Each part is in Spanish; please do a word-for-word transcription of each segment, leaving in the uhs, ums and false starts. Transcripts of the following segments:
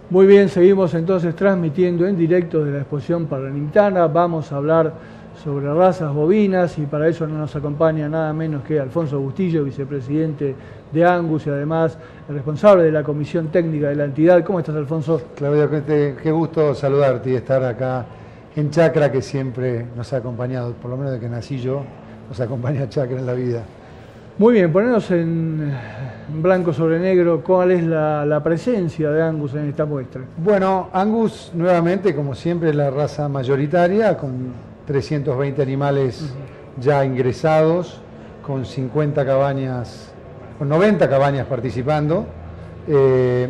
Muy bien, seguimos entonces transmitiendo en directo de la exposición Parlantana. Vamos a hablar sobre razas bovinas y para eso nos acompaña nada menos que Alfonso Bustillo, vicepresidente de Angus y además el responsable de la comisión técnica de la entidad. ¿Cómo estás, Alfonso? Claudio, qué, qué gusto saludarte y estar acá en Chacra, que siempre nos ha acompañado, por lo menos desde que nací yo, nos acompaña Chacra en la vida. Muy bien, ponernos en blanco sobre negro, ¿cuál es la, la presencia de Angus en esta muestra? Bueno, Angus nuevamente, como siempre, la raza mayoritaria, con trescientos veinte animales uh-huh. ya ingresados, con cincuenta cabañas, con noventa cabañas participando. Eh,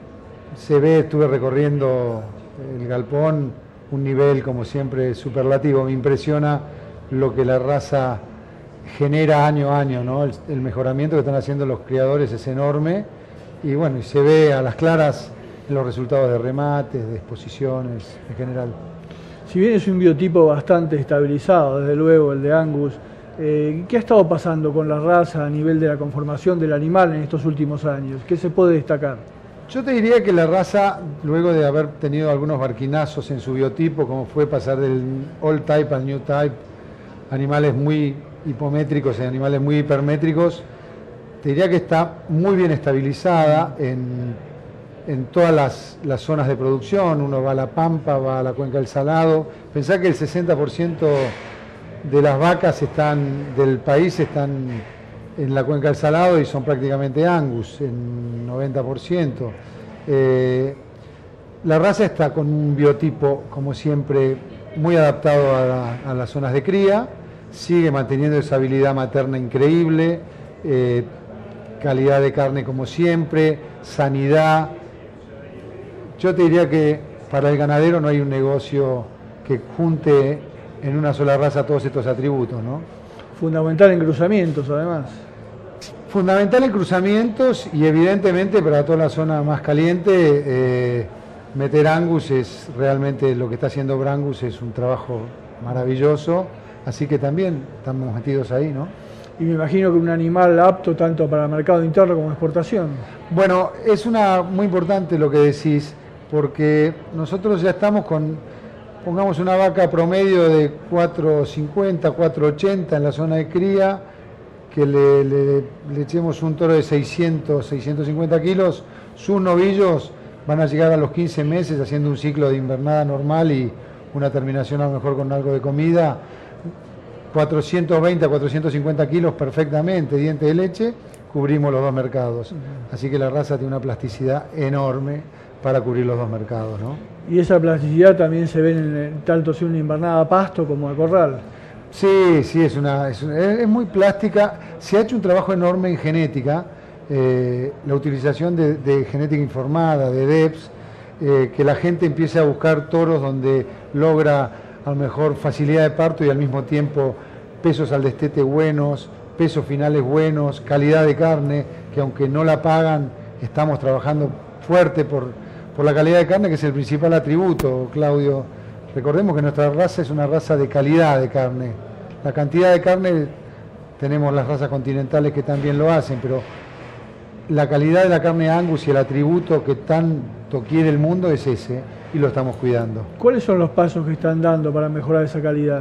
se ve, estuve recorriendo el galpón, un nivel como siempre superlativo. Me impresiona lo que la raza genera año a año, ¿no? El, el mejoramiento que están haciendo los criadores es enorme y bueno, y se ve a las claras en los resultados de remates, de exposiciones en general. Si bien es un biotipo bastante estabilizado, desde luego el de Angus, eh, ¿qué ha estado pasando con la raza a nivel de la conformación del animal en estos últimos años? ¿Qué se puede destacar? Yo te diría que la raza, luego de haber tenido algunos barquinazos en su biotipo, como fue pasar del old type al new type, animales muy hipométricos y animales muy hipermétricos, te diría que está muy bien estabilizada en, en todas las, las zonas de producción. Uno va a la Pampa, va a la Cuenca del Salado. Pensá que el sesenta por ciento de las vacas están, del país están en la Cuenca del Salado y son prácticamente Angus, en noventa por ciento. Eh, la raza está con un biotipo, como siempre, muy adaptado a, la, a las zonas de cría. Sigue manteniendo esa habilidad materna increíble, eh, calidad de carne como siempre, sanidad. Yo te diría que para el ganadero no hay un negocio que junte en una sola raza todos estos atributos, ¿no? Fundamental en cruzamientos, además. Fundamental en cruzamientos y evidentemente para toda la zona más caliente, eh, meter Angus es realmente lo que está haciendo Brangus, es un trabajo maravilloso. Así que también estamos metidos ahí, ¿no? Y me imagino que un animal apto tanto para el mercado interno como exportación. Bueno, es una muy importante lo que decís, porque nosotros ya estamos con, pongamos una vaca promedio de cuatro cincuenta, cuatro ochenta en la zona de cría, que le, le, le echemos un toro de seiscientos, seiscientos cincuenta kilos, sus novillos van a llegar a los quince meses haciendo un ciclo de invernada normal y una terminación a lo mejor con algo de comida. cuatrocientos veinte a cuatrocientos cincuenta kilos perfectamente, diente de leche, cubrimos los dos mercados. Uh-huh. Así que la raza tiene una plasticidad enorme para cubrir los dos mercados, ¿no? Y esa plasticidad también se ve en el, tanto si una invernada a pasto como a corral. Sí, sí, es, una, es, es muy plástica. Se ha hecho un trabajo enorme en genética, eh, la utilización de, de genética informada, de D E P S, eh, que la gente empiece a buscar toros donde logra a lo mejor facilidad de parto y al mismo tiempo pesos al destete buenos, pesos finales buenos, calidad de carne, que aunque no la pagan, estamos trabajando fuerte por, por la calidad de carne, que es el principal atributo, Claudio. Recordemos que nuestra raza es una raza de calidad de carne. La cantidad de carne, tenemos las razas continentales que también lo hacen, pero la calidad de la carne Angus y el atributo que tanto quiere el mundo es ese, y lo estamos cuidando. ¿Cuáles son los pasos que están dando para mejorar esa calidad?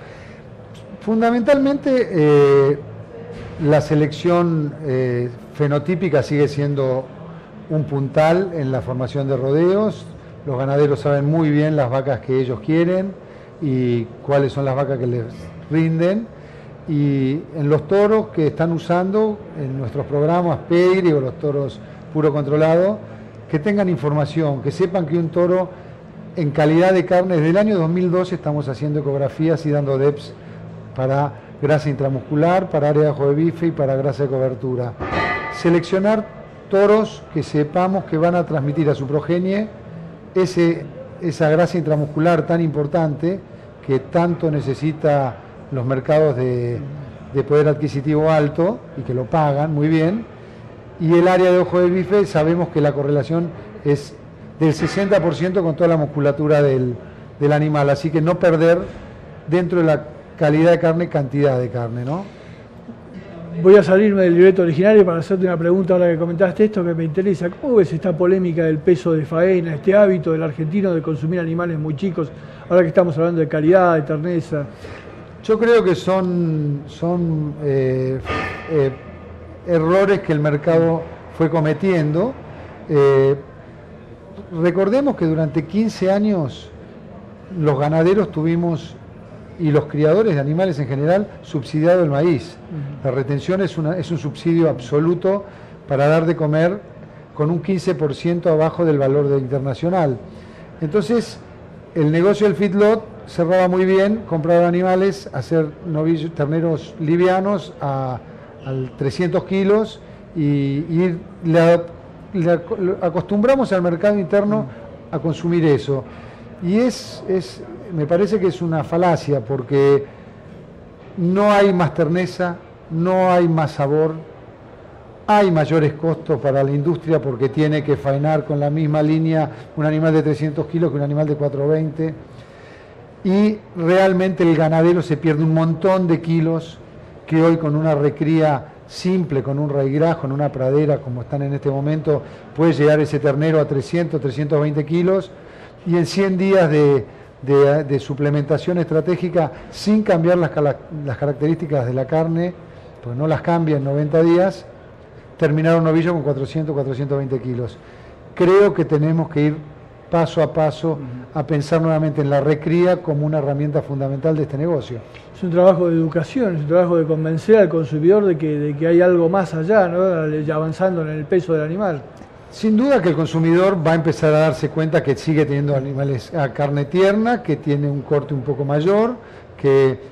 Fundamentalmente, eh, la selección eh, fenotípica sigue siendo un puntal en la formación de rodeos. Los ganaderos saben muy bien las vacas que ellos quieren y cuáles son las vacas que les rinden. Y en los toros que están usando en nuestros programas Pegri o los toros puro controlado, que tengan información, que sepan que un toro en calidad de carne, desde el año dos mil doce estamos haciendo ecografías y dando D E P S para grasa intramuscular, para área de ojo de bife y para grasa de cobertura. Seleccionar toros que sepamos que van a transmitir a su progenie ese, esa grasa intramuscular tan importante que tanto necesita los mercados de, de poder adquisitivo alto y que lo pagan muy bien. Y el área de ojo de bife sabemos que la correlación es del sesenta por ciento con toda la musculatura del, del animal, así que no perder dentro de la calidad de carne, cantidad de carne, ¿no? voy a salirme del libreto originario para hacerte una pregunta ahora que comentaste esto que me interesa. ¿Cómo ves esta polémica del peso de faena, este hábito del argentino de consumir animales muy chicos, ahora que estamos hablando de calidad, de terneza? Yo creo que son, son eh, eh, errores que el mercado fue cometiendo. Eh, recordemos que durante quince años los ganaderos tuvimos, y los criadores de animales en general, subsidiado el maíz. La retención es, una, es un subsidio absoluto para dar de comer con un quince por ciento abajo del valor de internacional. Entonces, el negocio del feedlot cerraba muy bien, comprar animales, hacer novillos, terneros livianos a, a trescientos kilos y, y le, le acostumbramos al mercado interno a consumir eso. Y es, es, me parece que es una falacia porque no hay más terneza, no hay más sabor, hay mayores costos para la industria porque tiene que faenar con la misma línea un animal de trescientos kilos que un animal de cuatrocientos veinte. Y realmente el ganadero se pierde un montón de kilos que hoy con una recría simple, con un raigrajo, en una pradera como están en este momento, puede llegar ese ternero a trescientos, trescientos veinte kilos y en cien días de, de, de suplementación estratégica sin cambiar las, las características de la carne, porque no las cambia en noventa días, terminar un novillo con cuatrocientos, cuatrocientos veinte kilos. Creo que tenemos que ir paso a paso a pensar nuevamente en la recría como una herramienta fundamental de este negocio. Es un trabajo de educación, es un trabajo de convencer al consumidor de que, de que hay algo más allá, ¿no? Avanzando en el peso del animal. Sin duda que el consumidor va a empezar a darse cuenta que sigue teniendo animales a carne tierna, que tiene un corte un poco mayor, que eh,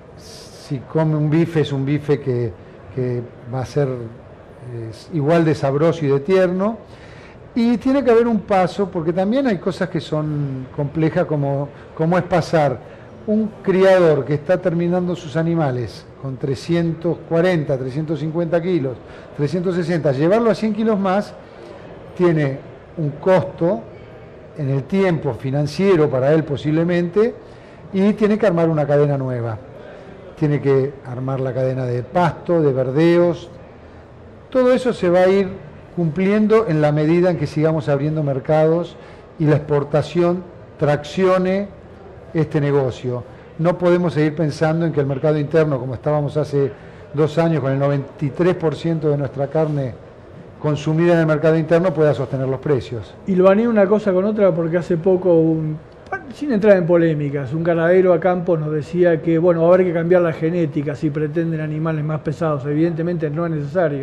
si come un bife es un bife que, que va a ser eh, igual de sabroso y de tierno. Y tiene que haber un paso, porque también hay cosas que son complejas, como, como es pasar un criador que está terminando sus animales con trescientos cuarenta, trescientos cincuenta kilos, trescientos sesenta, llevarlo a cien kilos más, tiene un costo en el tiempo financiero para él posiblemente, y tiene que armar una cadena nueva. Tiene que armar la cadena de pasto, de verdeos. Todo eso se va a ir cumpliendo en la medida en que sigamos abriendo mercados y la exportación traccione este negocio. No podemos seguir pensando en que el mercado interno, como estábamos hace dos años con el noventa y tres por ciento de nuestra carne consumida en el mercado interno, pueda sostener los precios. Y lo baneé una cosa con otra porque hace poco, un, sin entrar en polémicas, un ganadero a campo nos decía que bueno, va a haber que cambiar la genética si pretenden animales más pesados. Evidentemente no es necesario.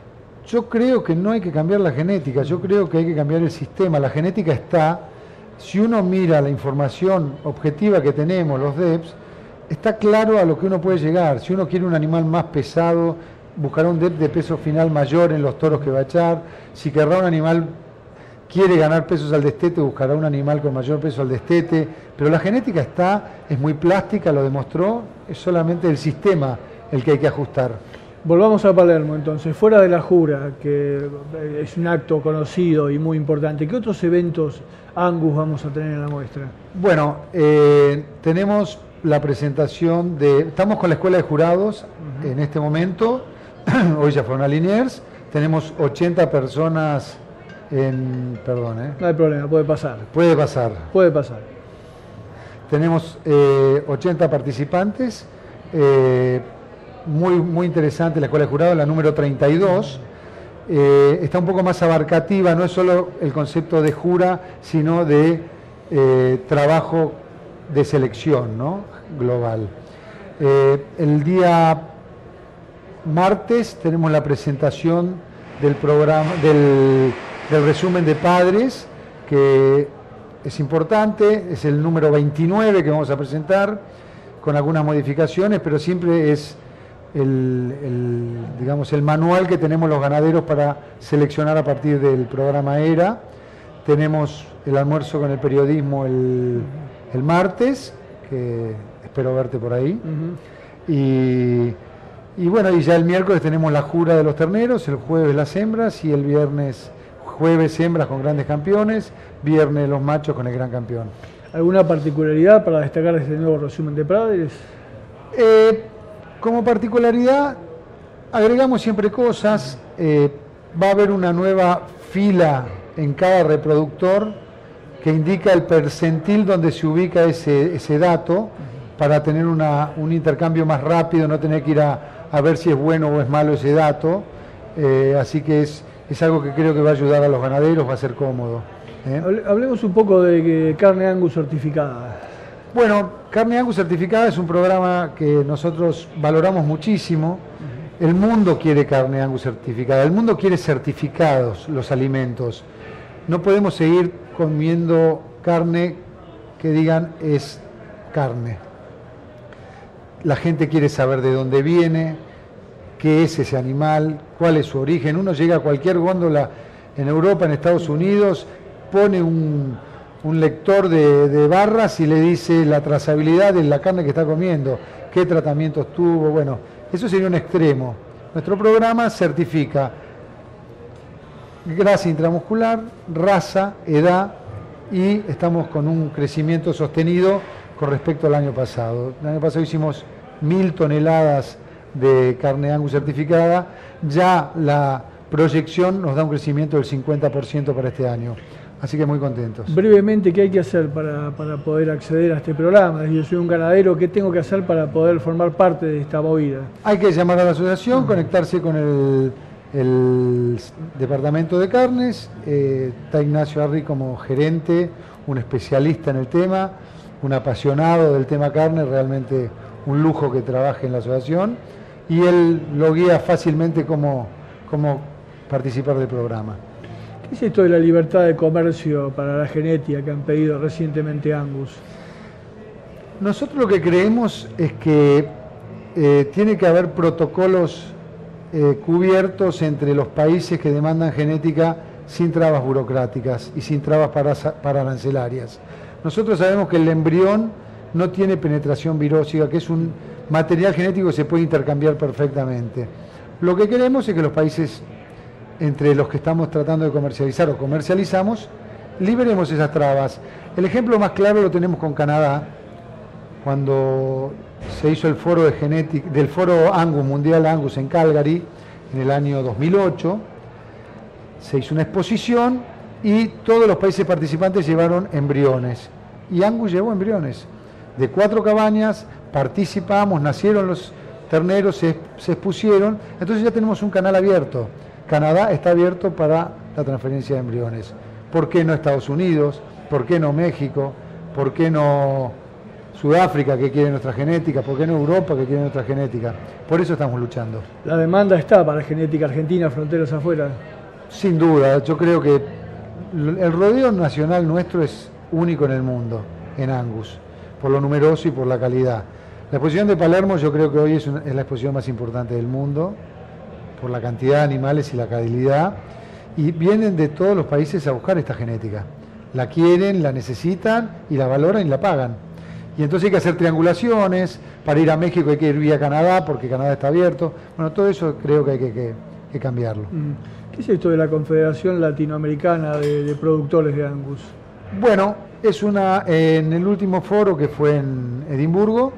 Yo creo que no hay que cambiar la genética, yo creo que hay que cambiar el sistema. La genética está, si uno mira la información objetiva que tenemos, los D E Ps, está claro a lo que uno puede llegar. Si uno quiere un animal más pesado, buscará un D E P de peso final mayor en los toros que va a echar. Si querrá un animal, quiere ganar pesos al destete, buscará un animal con mayor peso al destete. Pero la genética está, es muy plástica, lo demostró, es solamente el sistema el que hay que ajustar. Volvamos a Palermo entonces, fuera de la jura, que es un acto conocido y muy importante, ¿qué otros eventos Angus vamos a tener en la muestra? Bueno, eh, tenemos la presentación de, estamos con la escuela de jurados uh-huh. en este momento, hoy ya fueron a Liniers, tenemos ochenta personas en, perdón, eh. No hay problema, puede pasar. Puede pasar. Puede pasar. Tenemos eh, ochenta participantes, eh, Muy, muy interesante la escuela de jurado, la número treinta y dos, eh, está un poco más abarcativa, no es solo el concepto de jura, sino de eh, trabajo de selección, ¿no? Global. Eh, el día martes tenemos la presentación del programa, del, del resumen de padres, que es importante, es el número veintinueve que vamos a presentar, con algunas modificaciones, pero siempre es El, el, digamos, el manual que tenemos los ganaderos para seleccionar a partir del programa E R A. Tenemos el almuerzo con el periodismo el, el martes, que espero verte por ahí. Uh-huh. y, y bueno, y ya el miércoles tenemos la jura de los terneros, el jueves las hembras y el viernes, jueves hembras con grandes campeones, viernes los machos con el gran campeón. ¿Alguna particularidad para destacar de este nuevo resumen de padres? Eh, Como particularidad, agregamos siempre cosas, eh, va a haber una nueva fila en cada reproductor que indica el percentil donde se ubica ese, ese dato para tener una, un intercambio más rápido, no tener que ir a, a ver si es bueno o es malo ese dato, eh, así que es, es algo que creo que va a ayudar a los ganaderos, va a ser cómodo. ¿eh? Hablemos un poco de carne Angus certificada. Bueno, Carne Angus certificada es un programa que nosotros valoramos muchísimo. El mundo quiere carne Angus certificada, el mundo quiere certificados los alimentos. No podemos seguir comiendo carne que digan es carne. La gente quiere saber de dónde viene, qué es ese animal, cuál es su origen. Uno llega a cualquier góndola en Europa, en Estados Unidos, pone un, un lector de, de barras y le dice la trazabilidad de la carne que está comiendo, qué tratamientos tuvo. Bueno, eso sería un extremo. Nuestro programa certifica grasa intramuscular, raza, edad, y estamos con un crecimiento sostenido con respecto al año pasado. El año pasado hicimos mil toneladas de carne Angus certificada, ya la proyección nos da un crecimiento del cincuenta por ciento para este año. Así que muy contentos. Brevemente, ¿qué hay que hacer para, para poder acceder a este programa? Yo soy un ganadero, ¿qué tengo que hacer para poder formar parte de esta movida? Hay que llamar a la asociación, conectarse con el, el departamento de carnes. Eh, está Ignacio Arri como gerente, un especialista en el tema, un apasionado del tema carne, realmente un lujo que trabaje en la asociación. Y él lo guía fácilmente cómo, cómo participar del programa. ¿Qué es esto de la libertad de comercio para la genética que han pedido recientemente Angus? Nosotros lo que creemos es que eh, tiene que haber protocolos eh, cubiertos entre los países que demandan genética sin trabas burocráticas y sin trabas para, para arancelarias. Nosotros sabemos que el embrión no tiene penetración virósica, que es un material genético que se puede intercambiar perfectamente. Lo que queremos es que los países entre los que estamos tratando de comercializar o comercializamos, liberemos esas trabas. El ejemplo más claro lo tenemos con Canadá, cuando se hizo el foro de genética, del foro Angus, Mundial Angus en Calgary, en el año dos mil ocho, se hizo una exposición y todos los países participantes llevaron embriones. Y Angus llevó embriones. De cuatro cabañas, participamos, nacieron los terneros, se, se expusieron, entonces ya tenemos un canal abierto. Canadá está abierto para la transferencia de embriones. ¿Por qué no Estados Unidos? ¿Por qué no México? ¿Por qué no Sudáfrica, que quiere nuestra genética? ¿Por qué no Europa, que quiere nuestra genética? Por eso estamos luchando. ¿La demanda está para genética argentina, fronteras afuera? Sin duda, yo creo que el rodeo nacional nuestro es único en el mundo, en Angus, por lo numeroso y por la calidad. La exposición de Palermo yo creo que hoy es, una, es la exposición más importante del mundo, por la cantidad de animales y la calidad, y vienen de todos los países a buscar esta genética. La quieren, la necesitan y la valoran y la pagan. Y entonces hay que hacer triangulaciones, para ir a México hay que ir vía Canadá, porque Canadá está abierto. Bueno, todo eso creo que hay que, que, que cambiarlo. ¿Qué es esto de la Confederación Latinoamericana de, de Productores de Angus? Bueno, es una, en el último foro que fue en Edimburgo,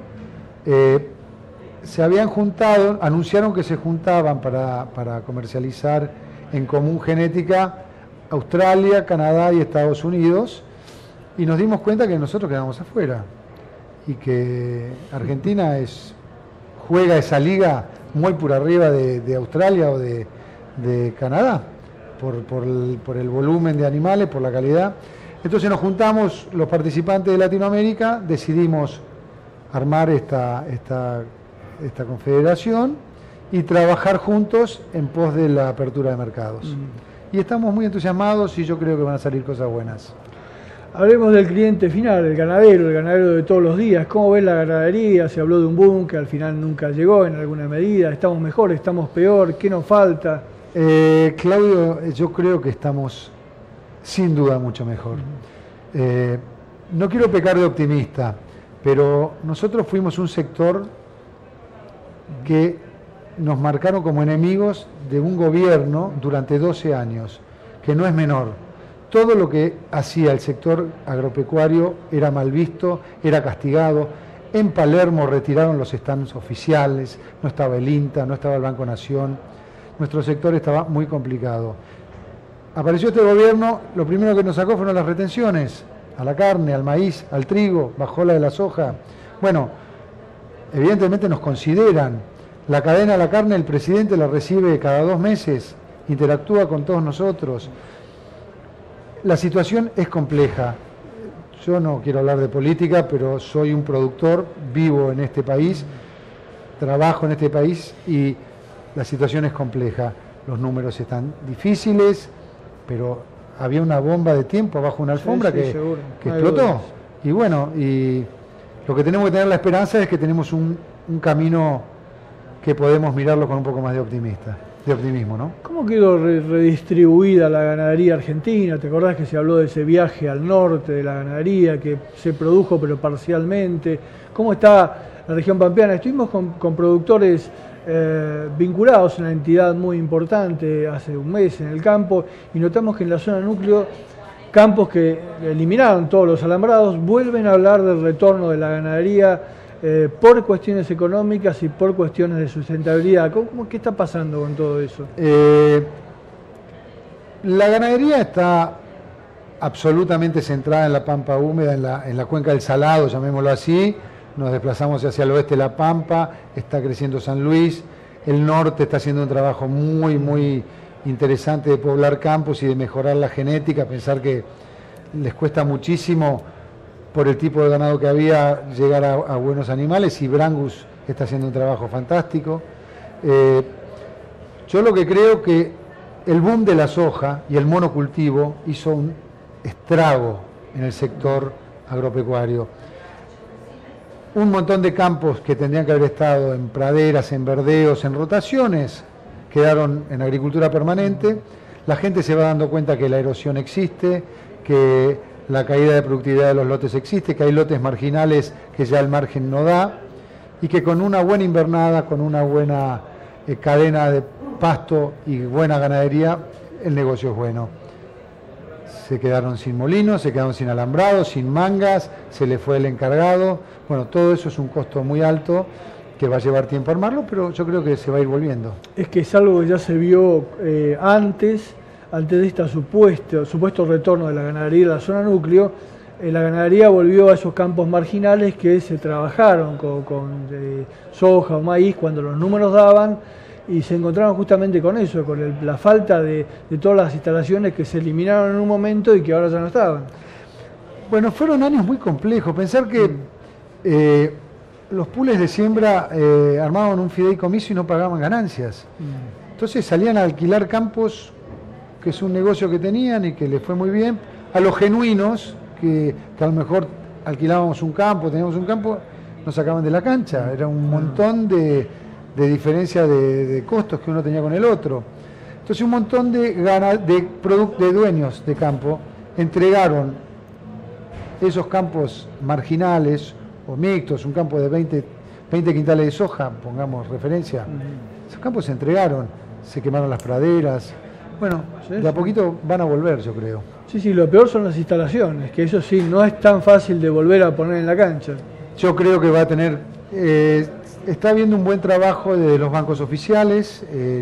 eh, se habían juntado, anunciaron que se juntaban para, para comercializar en común genética Australia, Canadá y Estados Unidos, y nos dimos cuenta que nosotros quedamos afuera y que Argentina es, juega esa liga muy por arriba de, de Australia o de, de Canadá, por, por, el, por el volumen de animales, por la calidad. Entonces nos juntamos los participantes de Latinoamérica, decidimos armar esta, esta esta confederación y trabajar juntos en pos de la apertura de mercados. Mm. Y estamos muy entusiasmados y yo creo que van a salir cosas buenas. Hablemos del cliente final, el ganadero, el ganadero de todos los días. ¿Cómo ves la ganadería? Se habló de un boom que al final nunca llegó en alguna medida. ¿Estamos mejor? ¿Estamos peor? ¿Qué nos falta? Eh, Claudio, yo creo que estamos sin duda mucho mejor. Mm. Eh, no quiero pecar de optimista, pero nosotros fuimos un sector que nos marcaron como enemigos de un gobierno durante doce años, que no es menor. Todo lo que hacía el sector agropecuario era mal visto, era castigado. En Palermo retiraron los stands oficiales, no estaba el INTA, no estaba el Banco Nación, nuestro sector estaba muy complicado. Apareció este gobierno, lo primero que nos sacó fueron las retenciones, a la carne, al maíz, al trigo, bajó la de la soja. Bueno, evidentemente nos consideran. La cadena de la carne, el presidente la recibe cada dos meses, interactúa con todos nosotros. La situación es compleja. Yo no quiero hablar de política, pero soy un productor, vivo en este país, trabajo en este país y la situación es compleja. Los números están difíciles, pero había una bomba de tiempo abajo de una alfombra sí, sí, que, que explotó. Y bueno, y lo que tenemos que tener la esperanza es que tenemos un, un camino que podemos mirarlo con un poco más de optimista, de optimismo, ¿no? ¿Cómo quedó re redistribuida la ganadería argentina? ¿Te acordás que se habló de ese viaje al norte de la ganadería que se produjo pero parcialmente? ¿Cómo está la región pampeana? Estuvimos con, con productores eh, vinculados a una entidad muy importante hace un mes en el campo y notamos que en la zona núcleo, campos que eliminaron todos los alambrados, vuelven a hablar del retorno de la ganadería Eh, por cuestiones económicas y por cuestiones de sustentabilidad. ¿Cómo, ¿Qué está pasando con todo eso? Eh, la ganadería está absolutamente centrada en la pampa húmeda, en la, en la cuenca del Salado, llamémoslo así. Nos desplazamos hacia el oeste de la Pampa, está creciendo San Luis, el norte está haciendo un trabajo muy, muy interesante de poblar campos y de mejorar la genética, pensar que les cuesta muchísimo por el tipo de ganado que había, llegar a, a buenos animales, y Brangus está haciendo un trabajo fantástico. Eh, yo lo que creo que el boom de la soja y el monocultivo hizo un estrago en el sector agropecuario. Un montón de campos que tendrían que haber estado en praderas, en verdeos, en rotaciones, quedaron en agricultura permanente. La gente se va dando cuenta que la erosión existe, que la caída de productividad de los lotes existe, que hay lotes marginales que ya el margen no da, y que con una buena invernada, con una buena eh, cadena de pasto y buena ganadería, el negocio es bueno. Se quedaron sin molinos, se quedaron sin alambrados, sin mangas, se le fue el encargado. Bueno, todo eso es un costo muy alto que va a llevar tiempo armarlo, pero yo creo que se va a ir volviendo. Es que es algo que ya se vio eh, antes, antes de este supuesto, supuesto retorno de la ganadería a la zona núcleo. Eh, la ganadería volvió a esos campos marginales que se trabajaron con, con eh, soja o maíz cuando los números daban, y se encontraron justamente con eso, con el, la falta de, de todas las instalaciones que se eliminaron en un momento y que ahora ya no estaban. Bueno, fueron años muy complejos. Pensar que mm. eh, los pools de siembra eh, armaban un fideicomiso y no pagaban ganancias. Mm. Entonces salían a alquilar campos, que es un negocio que tenían y que les fue muy bien, a los genuinos, que, que a lo mejor alquilábamos un campo, teníamos un campo, nos sacaban de la cancha. Era un montón de, de diferencia de, de costos que uno tenía con el otro. Entonces un montón de, gana, de, de dueños de campo entregaron esos campos marginales o mixtos, un campo de veinte, veinte quintales de soja, pongamos referencia. Esos campos se entregaron, se quemaron las praderas. Bueno, sí, de a poquito van a volver, yo creo. Sí, sí, lo peor son las instalaciones, que eso sí, no es tan fácil de volver a poner en la cancha. Yo creo que va a tener, eh, está habiendo un buen trabajo de los bancos oficiales, eh,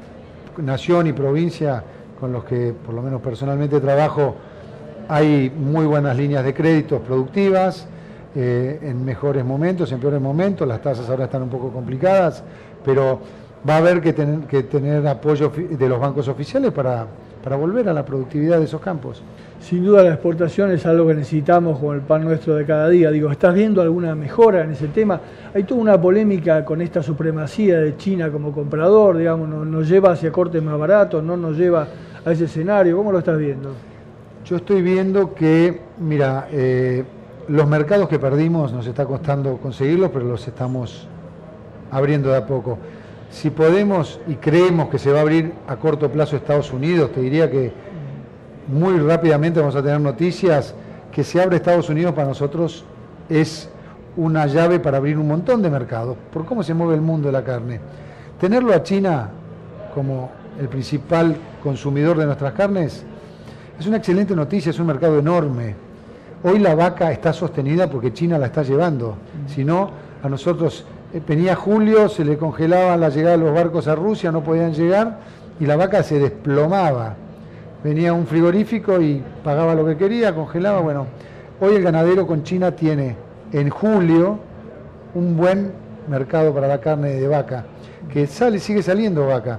Nación y provincia, con los que por lo menos personalmente trabajo, hay muy buenas líneas de créditos productivas, eh, en mejores momentos, en peores momentos, las tasas ahora están un poco complicadas, pero va a haber que tener, que tener apoyo de los bancos oficiales para, para volver a la productividad de esos campos. Sin duda la exportación es algo que necesitamos con el pan nuestro de cada día. Digo, ¿estás viendo alguna mejora en ese tema? Hay toda una polémica con esta supremacía de China como comprador, digamos, nos, nos lleva hacia cortes más baratos, no nos lleva a ese escenario. ¿Cómo lo estás viendo? Yo estoy viendo que, mira, eh, los mercados que perdimos nos está costando conseguirlos, pero los estamos abriendo de a poco. Si podemos y creemos que se va a abrir a corto plazo Estados Unidos, te diría que muy rápidamente vamos a tener noticias. Que se abre Estados Unidos para nosotros es una llave para abrir un montón de mercados, por cómo se mueve el mundo de la carne. Tenerlo a China como el principal consumidor de nuestras carnes es una excelente noticia, es un mercado enorme. Hoy la vaca está sostenida porque China la está llevando. Si no, a nosotros eh, venía julio, se le congelaba la llegada de los barcos a Rusia, no podían llegar y la vaca se desplomaba. Venía un frigorífico y pagaba lo que quería, congelaba. Bueno, hoy el ganadero con China tiene en julio un buen mercado para la carne de vaca, que sale, sigue saliendo vaca.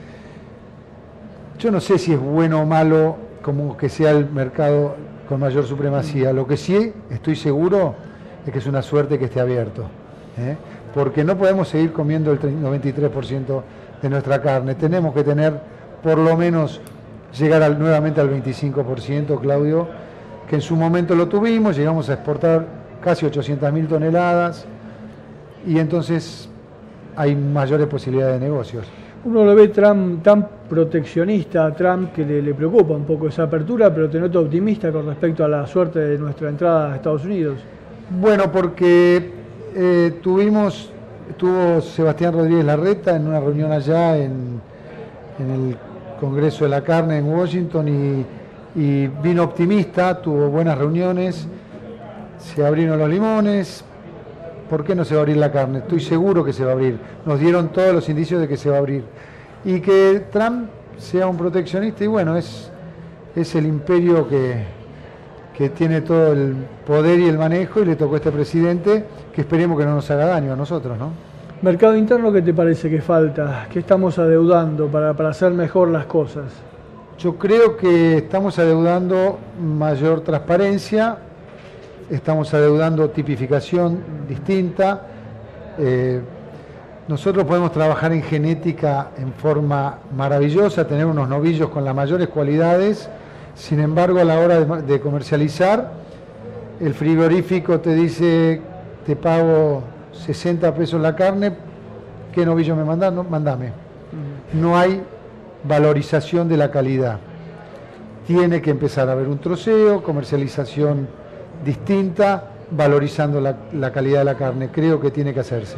Yo no sé si es bueno o malo como que sea el mercado con mayor supremacía. Lo que sí estoy seguro es que es una suerte que esté abierto, ¿eh? Porque no podemos seguir comiendo el noventa y tres por ciento de nuestra carne. Tenemos que tener por lo menos llegar al, nuevamente al veinticinco por ciento, Claudio, que en su momento lo tuvimos, llegamos a exportar casi ochocientas mil toneladas y entonces hay mayores posibilidades de negocios. Uno lo ve Trump, tan proteccionista a Trump que le, le preocupa un poco esa apertura, pero te noto optimista con respecto a la suerte de nuestra entrada a Estados Unidos. Bueno, porque eh, tuvimos, estuvo Sebastián Rodríguez Larreta en una reunión allá en, en el Congreso de la Carne en Washington y, y vino optimista, tuvo buenas reuniones, se abrieron los limones. ¿Por qué no se va a abrir la carne? Estoy seguro que se va a abrir. Nos dieron todos los indicios de que se va a abrir. Y que Trump sea un proteccionista, y bueno, es, es el imperio que, que tiene todo el poder y el manejo, y le tocó a este presidente, que esperemos que no nos haga daño a nosotros, ¿no? Mercado interno, ¿qué te parece que falta? ¿Qué estamos adeudando para, para hacer mejor las cosas? Yo creo que estamos adeudando mayor transparencia, estamos adeudando tipificación distinta. Eh, nosotros podemos trabajar en genética en forma maravillosa, tener unos novillos con las mayores cualidades, sin embargo a la hora de, de comercializar, el frigorífico te dice, te pago sesenta pesos la carne, ¿qué novillo me mandas? No, mandame. No hay valorización de la calidad. Tiene que empezar a haber un troceo, comercialización distinta, valorizando la, la calidad de la carne. Creo que tiene que hacerse.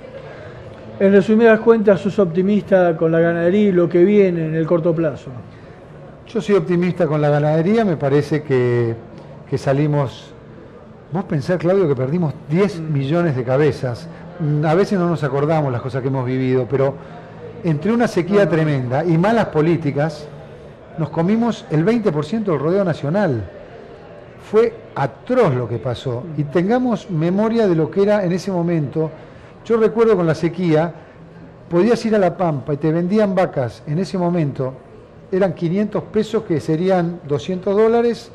En resumidas cuentas, ¿sos optimista con la ganadería y lo que viene en el corto plazo? Yo soy optimista con la ganadería, me parece que, que salimos... Vos pensás, Claudio, que perdimos diez millones de cabezas. A veces no nos acordamos las cosas que hemos vivido, pero entre una sequía no. tremenda y malas políticas, nos comimos el veinte por ciento del rodeo nacional. Fue atroz lo que pasó, y tengamos memoria de lo que era en ese momento. Yo recuerdo con la sequía, podías ir a La Pampa y te vendían vacas, en ese momento eran quinientos pesos, que serían doscientos dólares,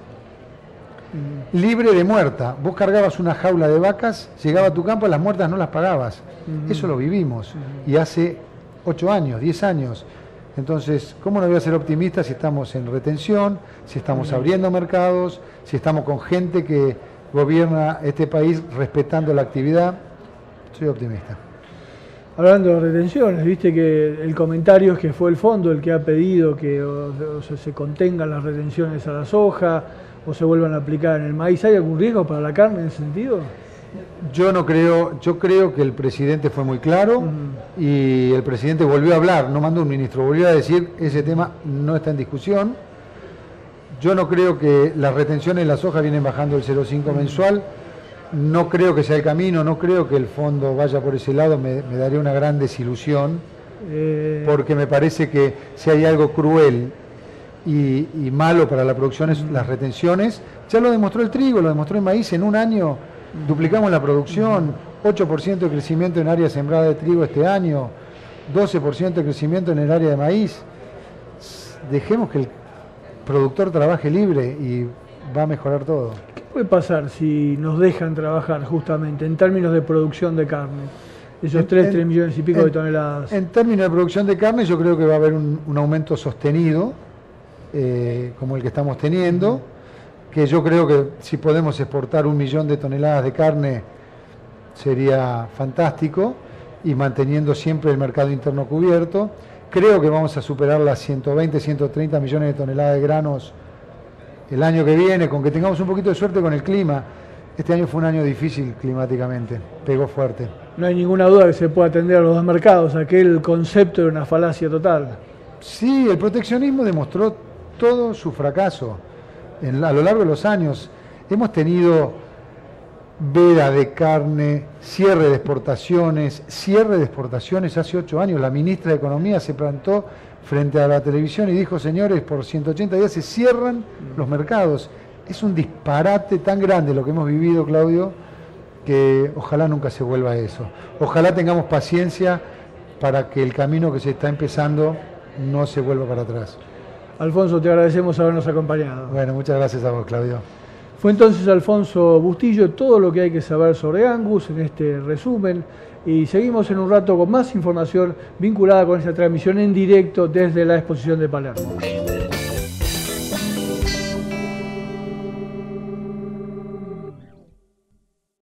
libre de muerta. Vos cargabas una jaula de vacas, llegaba a tu campo, las muertas no las pagabas. Uh-huh. Eso lo vivimos, uh-huh. y hace ocho años, diez años. Entonces, ¿cómo no voy a ser optimista si estamos en retención, si estamos abriendo mercados, si estamos con gente que gobierna este país respetando la actividad? Soy optimista. Hablando de retenciones, viste que el comentario es que fue el fondo el que ha pedido que o, o sea, se contengan las retenciones a la soja o se vuelvan a aplicar en el maíz. ¿Hay algún riesgo para la carne en ese sentido? Yo no creo, yo creo que el presidente fue muy claro, uh-huh. y el presidente volvió a hablar, no mandó un ministro, volvió a decir ese tema no está en discusión. Yo no creo que las retenciones en la soja vienen bajando el cero coma cinco uh-huh. mensual, no creo que sea el camino, no creo que el fondo vaya por ese lado, me, me daría una gran desilusión, eh... porque me parece que si hay algo cruel y, y malo para la producción es uh-huh. las retenciones. Ya lo demostró el trigo, lo demostró el maíz, en un año duplicamos la producción, ocho por ciento de crecimiento en área sembrada de trigo este año, doce por ciento de crecimiento en el área de maíz. Dejemos que el productor trabaje libre y va a mejorar todo. ¿Qué puede pasar si nos dejan trabajar justamente en términos de producción de carne? Esos tres, tres millones y pico en, de toneladas. En términos de producción de carne yo creo que va a haber un, un aumento sostenido, eh, como el que estamos teniendo, que yo creo que si podemos exportar un millón de toneladas de carne sería fantástico, y manteniendo siempre el mercado interno cubierto. Creo que vamos a superar las ciento veinte, ciento treinta millones de toneladas de granos el año que viene, con que tengamos un poquito de suerte con el clima. Este año fue un año difícil climáticamente, pegó fuerte. No hay ninguna duda que se pueda atender a los dos mercados, aquel concepto era una falacia total. Sí, el proteccionismo demostró todo su fracaso en, a lo largo de los años. hemos tenido veda de carne, cierre de exportaciones, cierre de exportaciones hace ocho años. La ministra de Economía se plantó frente a la televisión y dijo, señores, por ciento ochenta días se cierran los mercados. Es un disparate tan grande lo que hemos vivido, Claudio, que ojalá nunca se vuelva a eso. Ojalá tengamos paciencia para que el camino que se está empezando no se vuelva para atrás. Alfonso, te agradecemos habernos acompañado. Bueno, muchas gracias a vos, Claudio. Fue entonces Alfonso Bustillo todo lo que hay que saber sobre Angus en este resumen, y seguimos en un rato con más información vinculada con esta transmisión en directo desde la exposición de Palermo.